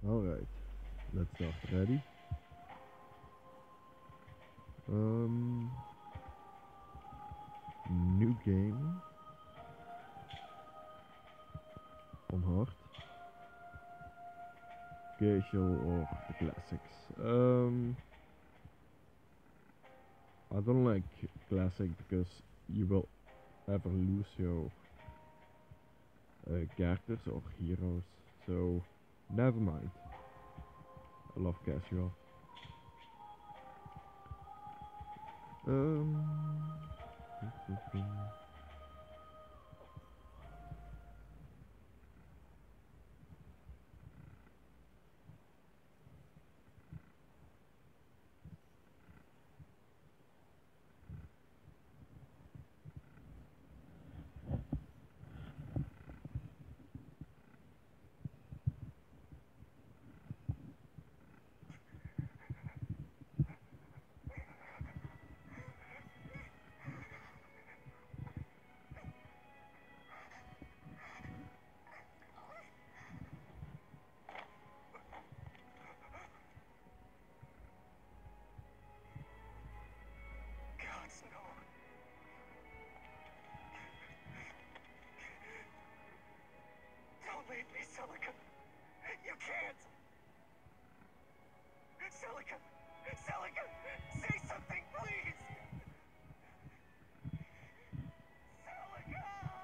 Alright, let's start. Ready? Um, New game on hard, casual or the classics. I don't like classic because you will ever lose your characters or heroes. So never mind. I love casual. Um, Gods, no. Don't leave me, Celica. You can't. Celica! Celica! Say something, please! Celica!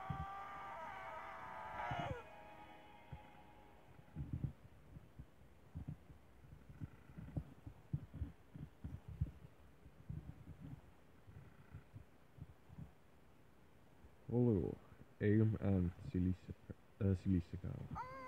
Hallo, Eam en Silisse gaan.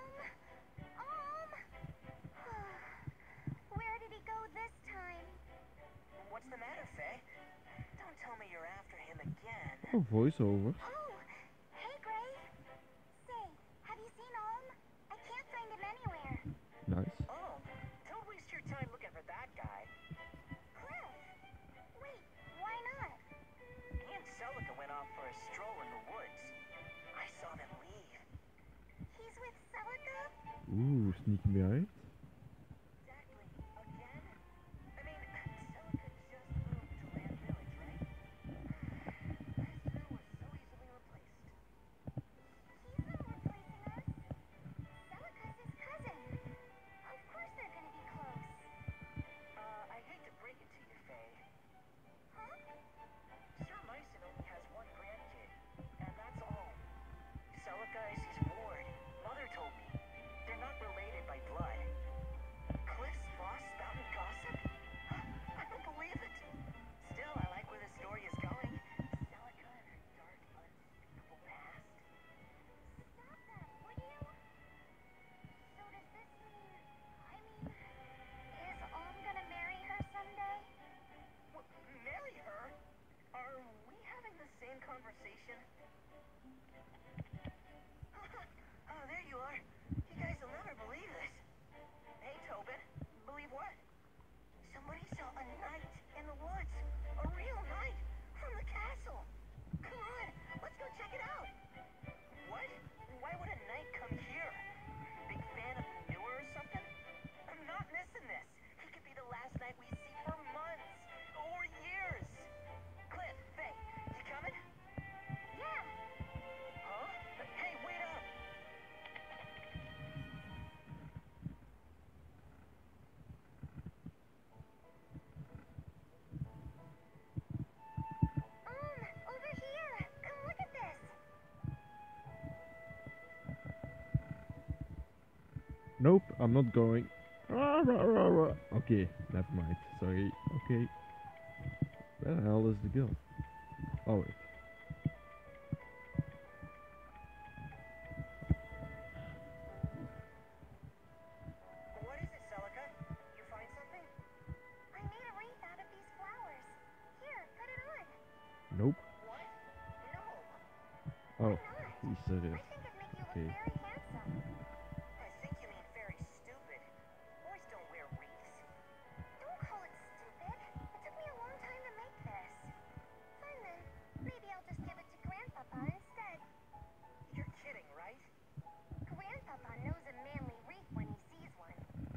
Where did he go this time? What's the matter, Faye? Don't tell me you're after him again. Oh, voiceover. Oh, hey, Gray. Say, have you seen Olm? I can't find him anywhere. Nice. Oh, don't waste your time looking for that guy. Cliff! Wait, why not? He and Celica went off for a stroll in the woods. I saw them leave. He's with Celica? Ooh, sneaking behind. Exactly. Again? I mean, Celica just moved to Land Village, right? Esther was so easily replaced. He's not replacing us. Celica's his cousin. Of course they're gonna be close. I hate to break it to you, Faye. Huh? Sir Myson only has one grandkid, and that's all. Celica is his ward. Mother told me. They're not related by blood. Cliff's boss spouting gossip? I don't believe it. Still, I like where the story is going. Celica and her dark, unspeakable past. Stop that, would you? So does this mean... is Olm gonna marry her someday? Marry her? Are we having the same conversation? Oh, there you are. You guys will never believe this. Hey, Tobin. Believe what? Somebody saw a knight in the woods. A real knight from the castle. Come on, let's go check it out. What? Why would a knight come here? Big fan of Manure or something? I'm not missing this. He could be the last knight we see for months or years. Cliff, Faye, you coming? Yeah. Huh? Hey, wait up. Over here. Come look at this. Nope, I'm not going. Okay, never mind. Sorry. Okay. Where the hell is the girl? Oh wait. What is it, Celica? You find something? I made a wreath out of these flowers. Here, put it on. Nope. What? No. Oh, Why not? he's serious. I think it'd make you look Okay. very handsome. I think you mean very stupid. Boys don't wear wreaths. Don't call it stupid. It took me a long time to make this. Fine then. Maybe I'll just give it to Grandpapa instead. You're kidding, right? Grandpapa knows a manly wreath when he sees one.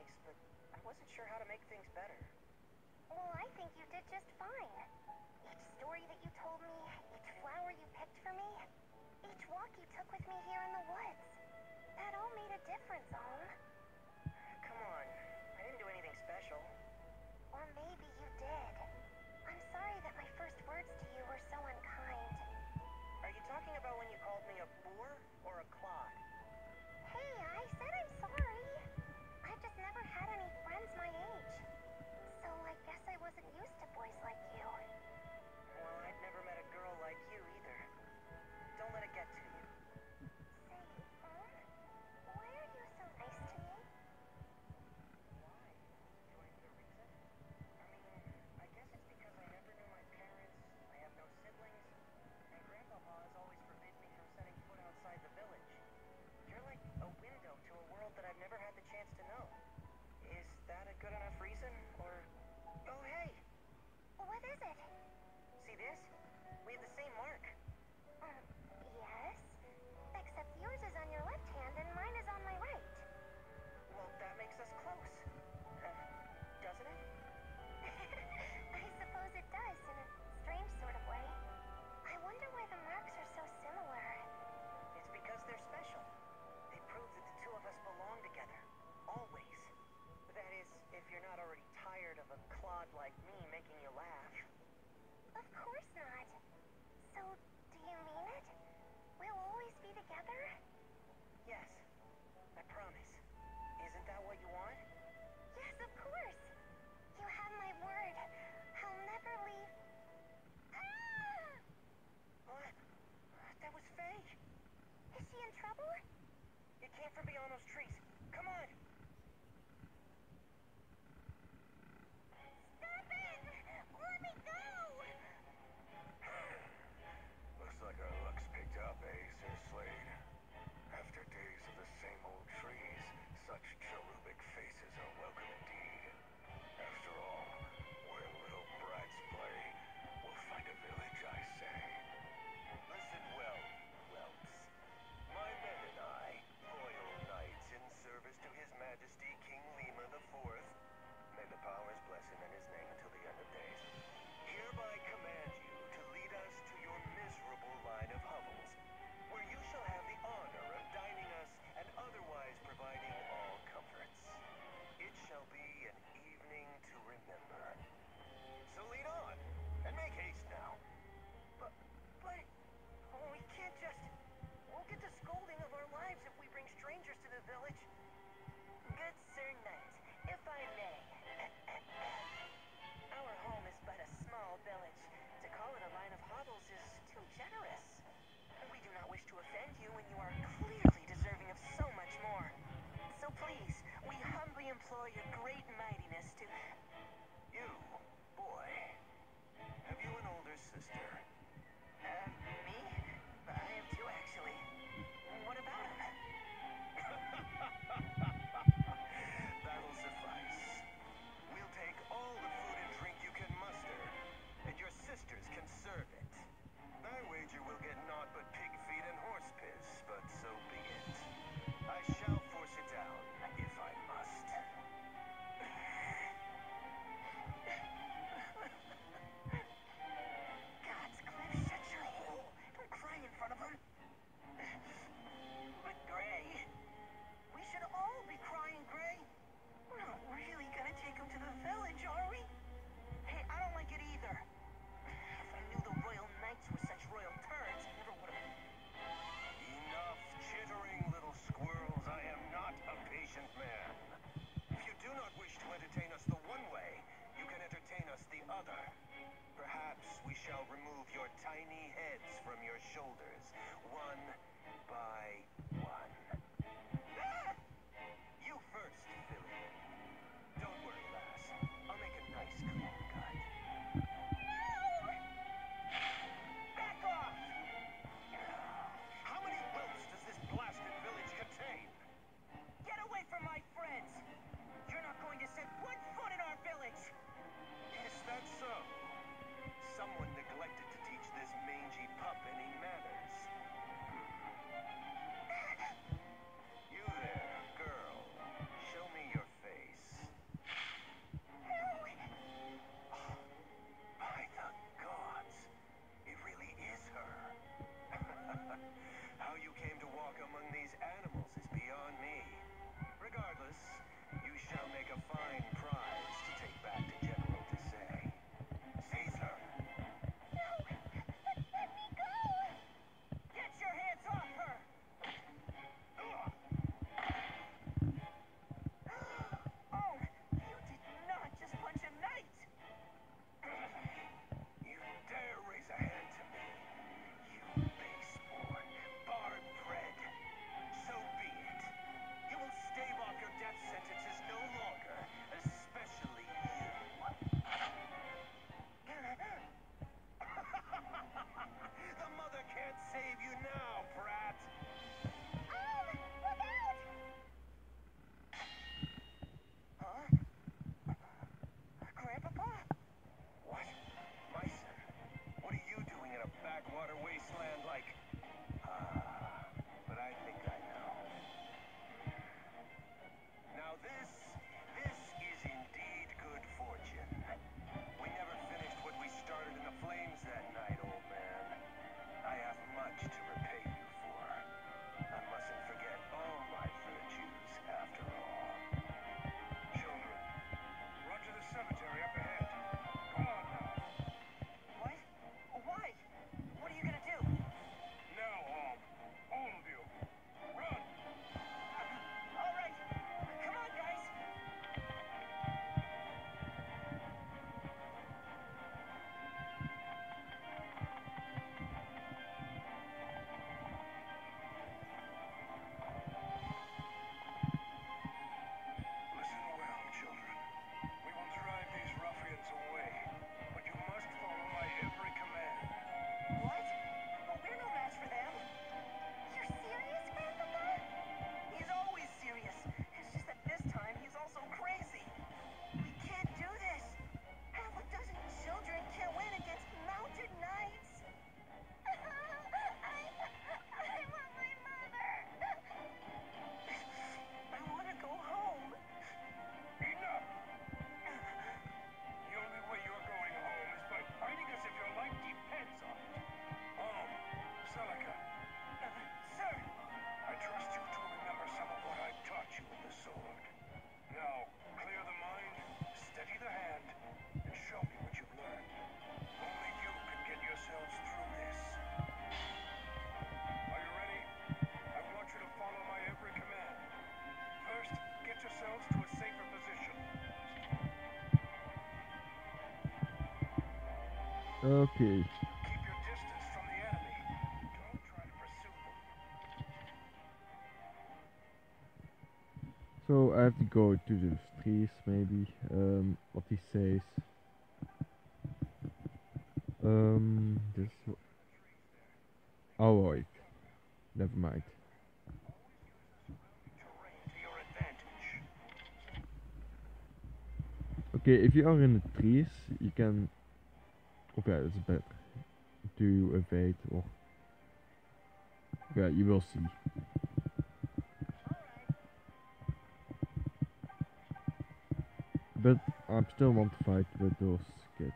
nice, but I wasn't sure how to make things better. Well, I think you did just fine. Each story that you told me, each flower you picked for me, each walk you took with me here in the woods. That all made a difference, Om. Come on, I didn't do anything special. Or maybe you did. I'm sorry that my first words to you were so unkind. Are you talking about when you called me a boor or a clod? Hey, I said I'm sorry. I've just never had any friends my age. So I guess I wasn't used to boys like you. Well, I'd never met a girl like you either. Don't let it get to you. Say, Om, why are you so nice to me? Why? Do I need a reason? I mean, I guess it's because I never knew my parents, I have no siblings, and Grandpapa has always forbidden me from setting foot outside the village. You're like a window to a world that I've never had the chance to know. Is that a good enough reason, or... Oh, hey! What is it? See this? We have the same mark. Yes. Except yours is on your left hand and mine is on my right. Well, that makes us close. Doesn't it? I suppose it does, in a strange sort of way. I wonder why the marks are so similar. It's because they're special. They prove that the two of us belong together. Always. That is, if you're not already tired of a clod like me making you laugh. Of course not. So, do you mean it? We'll always be together? Yes, I promise. Isn't that what you want? Yes, of course. You have my word. I'll never leave. Ah! What? That was Faye. Is she in trouble? It came from beyond those trees. Come on. Stop it! Let me go! Looks like our luck's picked up, eh, Sir Slade? After days of the same old trees, such cherubic faces are welcome indeed. After all, where little brats play, we'll find a village, I say. Listen well, whelps. My men and I, loyal knights in service to His Majesty King Lima IV, may the powers bless him and his name until the end of days, hereby command you to lead us to your miserable line of hovels, where you shall have the honor of dining us and otherwise providing all comforts. It shall be an evening to remember. So lead on, and make haste now. But... Oh, we can't just... We'll get the scolding of our lives if we bring strangers to the village. Good Sir Knight, if I may. Our home is but a small village. To call it a line of hovels is too generous. We do not wish to offend you when you are clearly deserving of so much more. So please, we humbly implore your great mightiness to... You, boy, have you an older sister? Me? I have two, actually. What about him? That'll suffice. We'll take all the food and drink you can muster, and your sisters can serve it. I wager we'll get naught but pig feet and horse piss, but so be it. I shall force it down, if I must. Gods, Cliff, shut your hole. Don't cry in front of him. But Gray, we should all be crying, Gray. We're not really gonna take him to the village, are we? Hey, I don't like it either. If I knew the Royal Knights were such royal turds, I never would have... Enough chittering, little squirrels. I am not a patient man. If you do not wish to entertain us the one way, you can entertain us the other. Perhaps we shall remove your tiny heads from your shoulders, one by one. Ah! You first, Philly. Don't worry, lass. I'll make a nice clean cut. Back off! How many whelps does this blasted village contain? Get away from my friends! You're not going to set one foot in our village! Is that so? Someone neglected to teach this mangy pup any manners. Okay. Keep your distance from the enemy. Don't try to pursue them. So I have to go to the trees maybe. What he says. This. Oh wait. Never mind. Terrain to your advantage. Okay, if you are in the trees, you can. Okay, it's better to evade or. Yeah, you will see. But I still want to fight with those kids.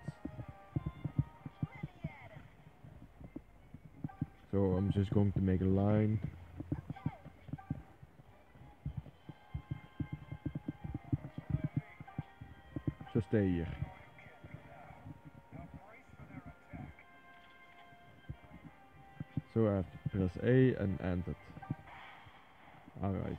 So I'm just going to make a line. So stay here. So I have to press A and end it. Alright.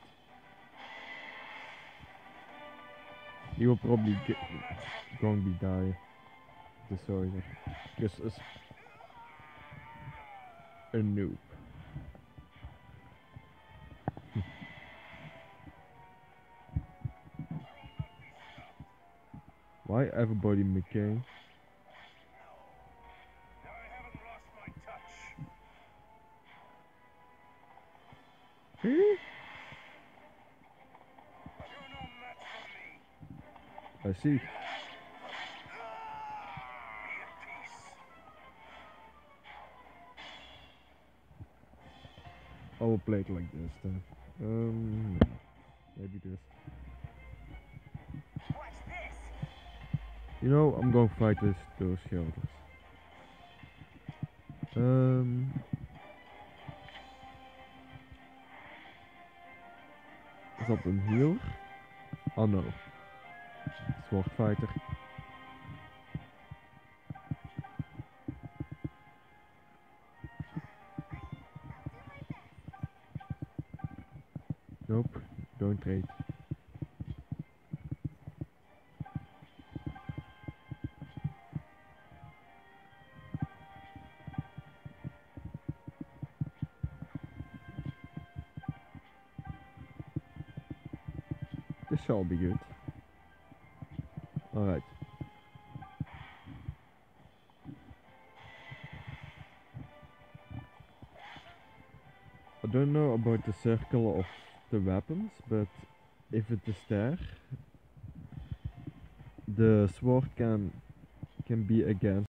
He will probably going to be die. This soldier. Because it's a noob. Why everybody McCain? I haven't lost my touch. Hmm? You're no match for me. I see. Be at peace. I will play it like this then. Maybe this. Watch this. You know, I'm going to fight with those shoulders. Is dat een healer? Oh no. Sword fighter. Nope, don't trade. This shall be good. Alright. I don't know about the circle of the weapons, but if it is there, the sword can be against